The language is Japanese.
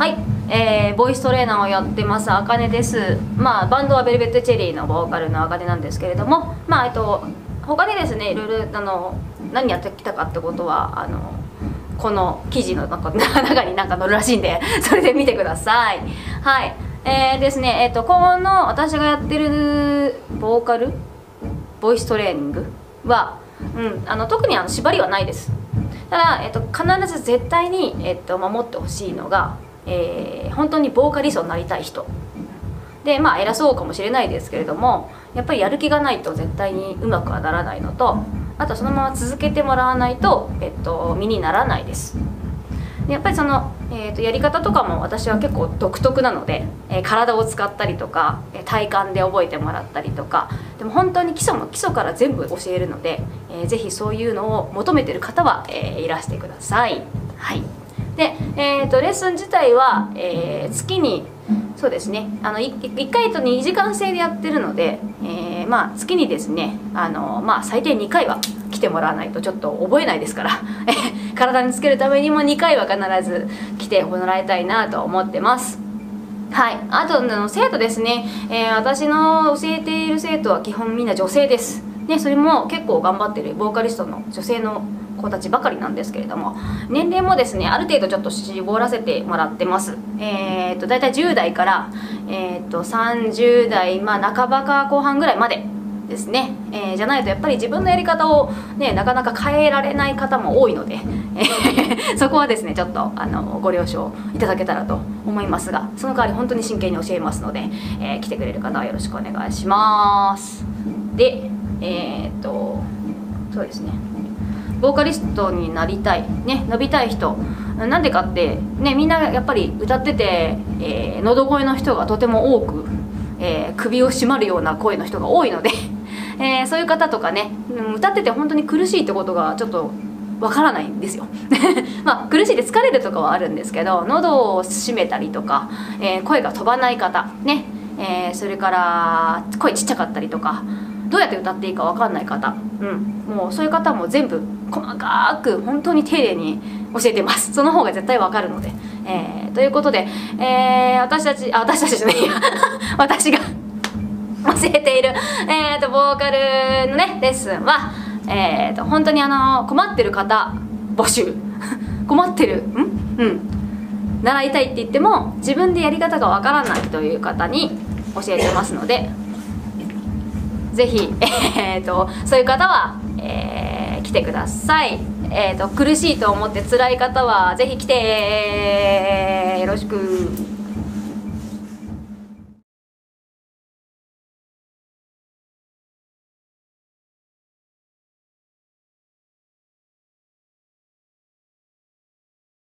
はい、ボイストレーナーをやってますあかねです。バンドはベルベットチェリーのボーカルのあかねなんですけれども、他にですね、いろいろ何やってきたかってことはこの記事の中に載るらしいんでそれで見てください。はい、ですね、この私がやってるボーカルボイストレーニングは、特に縛りはないです。ただ、必ず絶対に、守ってほしいのが、本当にボーカリストになりたい人で、偉そうかもしれないですけれども、やっぱりやる気がないと絶対にうまくはならないのと、あとそのまま続けてもらわないと、身にならないです。でやっぱりやり方とかも私は結構独特なので、体を使ったりとか体感で覚えてもらったりとか、でも本当に基礎から全部教えるので、ぜひそういうのを求めてる方は、いらしてください。はい、で、レッスン自体は、月にそうですね1回と2時間制でやってるので、月にですね最低2回は来てもらわないとちょっと覚えないですから体につけるためにも2回は必ず来てもらいたいなと思ってます。はい、あと生徒ですね、私の教えている生徒は基本みんな女性です。でそれも結構頑張ってるボーカリストの女性の子たちばかりなんですけれども、年齢もですねある程度ちょっと絞らせてもらってます。だいたい10代から、30代、半ばか後半ぐらいまでですね、じゃないとやっぱり自分のやり方を、ね、なかなか変えられない方も多いのでそこはですねちょっとご了承いただけたらと思いますが、その代わり本当に真剣に教えますので、来てくれる方はよろしくお願いします。でそうですね、ボーカリストになりたい、ね、伸びたい人、なんでかって、ね、みんなやっぱり歌ってて、喉声の人がとても多く、首を絞まるような声の人が多いのでそういう方とかね、歌ってて本当に苦しいってことがちょっとわからないんですよ苦しいで疲れるとかはあるんですけど、喉を締めたりとか、声が飛ばない方ね、それから声ちっちゃかったりとか、どうやって歌っていいか分かんない方、もうそういう方も全部細かく本当に丁寧に教えてます。その方が絶対分かるので、ということで、私たちじゃないや私が教えている、ボーカルのねレッスンは、本当に困ってる方募集困ってる習いたいって言っても自分でやり方が分からないという方に教えてますので、ぜひ、そういう方は、来てください。苦しいと思って辛い方はぜひ来て、よろしく。